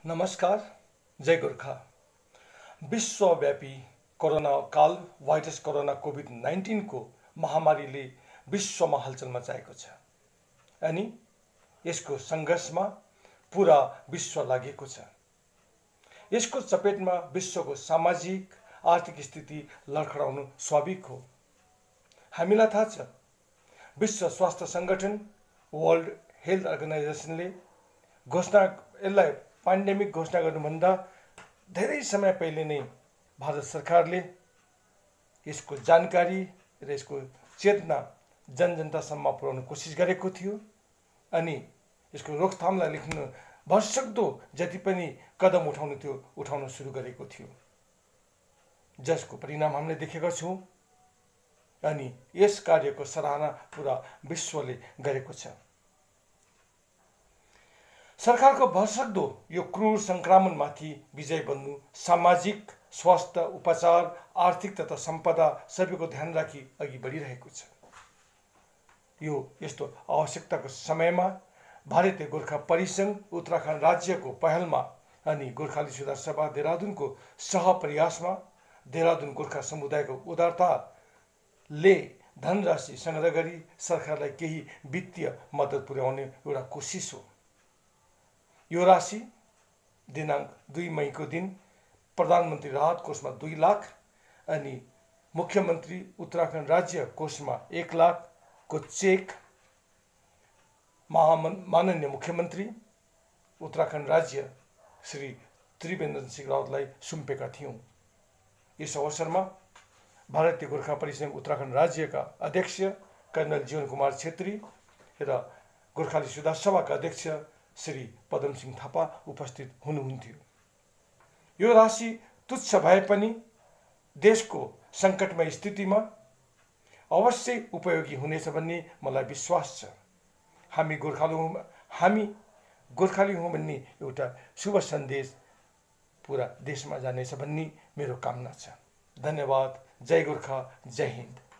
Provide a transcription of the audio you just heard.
नमस्कार, जय गोर्खा। विश्वव्यापी कोरोना काल भाइरस कोरोना कोभिड-19 को महामारीले विश्वमा हलचल मचाएको छ अनि यसको सङ्घर्षमा पुरा विश्व लागेको छ। यसको चपेटमा विश्वको सामाजिक आर्थिक स्थिति लडखडाउनु स्वाभाविक हो। हामीलाई थाहा छ, विश्व स्वास्थ्य सङ्गठन वर्ल्ड हेल्थ अर्गनाइजेसनले यसलाई पेन्डेमिक घोषणा गर्नुभन्दा धेरै समय पहिले नै भारत सरकारले यसको जानकारी र यसको चेतना जनजनतासम्म पुर्याउन कोसिस गरेको थियो अनि यसको रोकथामलाई लेख्न भरसक्दो जति पनि कदम उठाउनु थियो उठाउन सुरु गरेको थियो, जसको परिणाम हामीले देखेका छौँ अनि यस कार्यको सराहना पुरा विश्वले गरेको छ। सरकारको भरसक्दो यो क्रूर संक्रमणमाथि विजय बन्नु सामाजिक, स्वास्थ्य, उपचार, आर्थिक तथा सम्पदा सबैको ध्यान राखी अघि बढिरहेको छ। यो यस्तो आवश्यकताको समयमा भारतीय गोर्खा परिसङ्घ उत्तराखण्ड राज्यको पहलमा अनि गोर्खाली सुधार सभा देहरादूनको सहप्रयासमा देहरादून गोर्खा समुदायको उदारताले धनराशि सङ्ग्रह गरी सरकारलाई केही वित्तीय मद्दत पुर्याउने एउटा कोसिस हो। यो राशि दिनाङ्क 2 मईको दिन प्रधानमन्त्री राहत कोषमा 2 लाख अनि मुख्यमन्त्री उत्तराखण्ड राज्य कोषमा 1 लाखको चेक माननीय मुख्यमन्त्री उत्तराखण्ड राज्य श्री त्रिवेन्द्र सिंह रावतलाई सुम्पेका थियौँ। यस अवसरमा भारतीय गोर्खा परिसङ्घ उत्तराखण्ड राज्यका अध्यक्ष कर्नल जीवन कुमार छेत्री र गोर्खाली सुधार सभाका अध्यक्ष श्री पदम सिंह थापा उपस्थित हुनुहुन्थ्यो। यो राशि तुच्छ भए पनि देशको सङ्कटमय स्थितिमा अवश्य उपयोगी हुनेछ भन्ने मलाई विश्वास छ। हामी गोर्खाली हौँ भन्ने एउटा शुभ सन्देश पुरा देशमा जानेछ भन्ने मेरो कामना छ। धन्यवाद। जय गोर्खा, जय हिन्द।